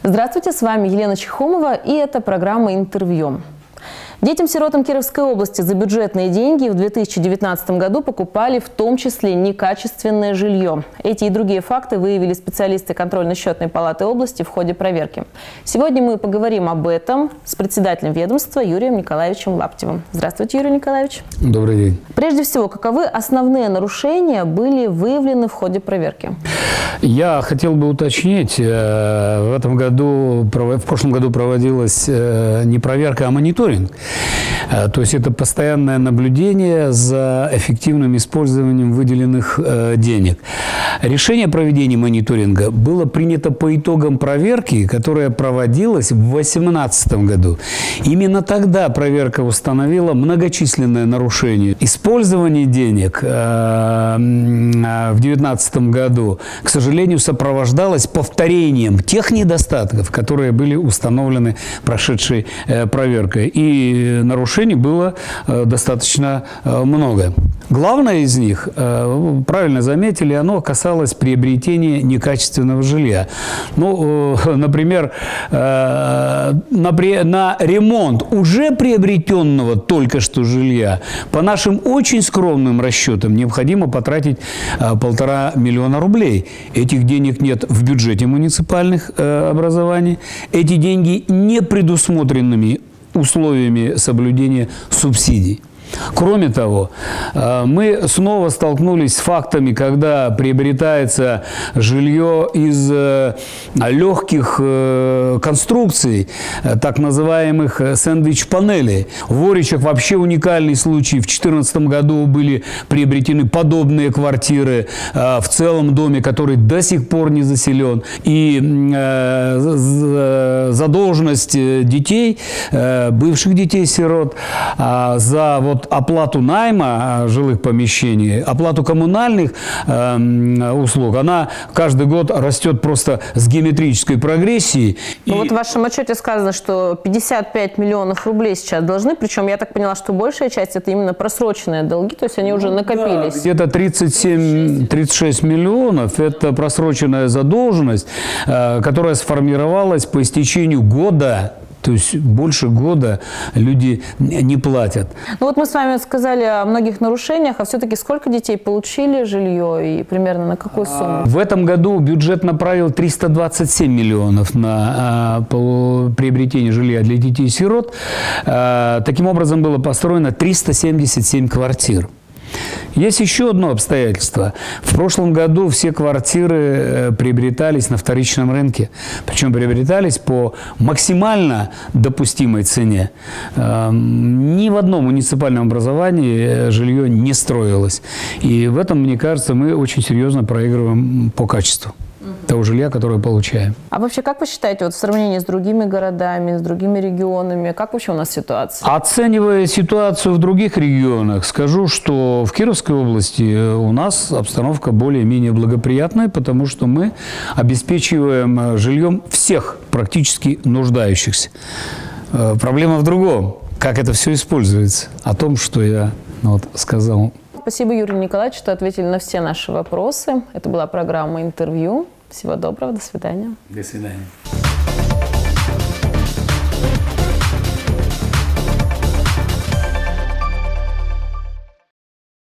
Здравствуйте, с вами Елена Чехомова, и это программа «Интервью». Детям-сиротам Кировской области за бюджетные деньги в 2019 году покупали в том числе некачественное жилье. Эти и другие факты выявили специалисты контрольно-счетной палаты области в ходе проверки. Сегодня мы поговорим об этом с председателем ведомства Юрием Николаевичем Лаптевым. Здравствуйте, Юрий Николаевич. Добрый день. Прежде всего, каковы основные нарушения были выявлены в ходе проверки? Я хотел бы уточнить, в прошлом году проводилась не проверка, а мониторинг. То есть это постоянное наблюдение за эффективным использованием выделенных денег. Решение о проведении мониторинга было принято по итогам проверки, которая проводилась в 2018 году. Именно тогда проверка установила многочисленные нарушения. Использование денег в 2019 году, к сожалению, сопровождалось повторением тех недостатков, которые были установлены прошедшей проверкой. И нарушений было достаточно много. Главное из них, правильно заметили, оно касалось приобретения некачественного жилья. Ну, например, на ремонт уже приобретенного только что жилья по нашим очень скромным расчетам необходимо потратить 1,5 миллиона рублей. Этих денег нет в бюджете муниципальных образований. Эти деньги не предусмотренными условиями соблюдения субсидий. Кроме того, мы снова столкнулись с фактами, когда приобретается жилье из легких конструкций, так называемых сэндвич-панелей. В Оричах вообще уникальный случай. В 2014 году были приобретены подобные квартиры в целом доме, который до сих пор не заселен. И задолженность детей, бывших детей-сирот, за оплату найма жилых помещений, оплату коммунальных услуг, она каждый год растет просто с геометрической прогрессией. Ну, вот в вашем отчете сказано, что 55 миллионов рублей сейчас должны, причем я так поняла, что большая часть это именно просроченные долги, то есть они уже накопились. Да, где-то 37-36 миллионов – это просроченная задолженность, которая сформировалась по истечению года. То есть больше года люди не платят. Ну вот мы с вами сказали о многих нарушениях, а все-таки сколько детей получили жилье и примерно на какую сумму? В этом году бюджет направил 327 миллионов на приобретение жилья для детей-сирот. Таким образом было построено 377 квартир. Есть еще одно обстоятельство. В прошлом году все квартиры приобретались на вторичном рынке. Причем приобретались по максимально допустимой цене. Ни в одном муниципальном образовании жилье не строилось. И в этом, мне кажется, мы очень серьезно проигрываем по качеству того жилья, которое получаем. А вообще, как вы считаете, вот в сравнении с другими городами, с другими регионами, как вообще у нас ситуация? Оценивая ситуацию в других регионах, скажу, что в Кировской области у нас обстановка более-менее благоприятная, потому что мы обеспечиваем жильем всех практически нуждающихся. Проблема в другом, как это все используется, о том, что я сказал. Спасибо, Юрий Николаевич, что ответили на все наши вопросы. Это была программа «Интервью». Всего доброго, до свидания. До свидания.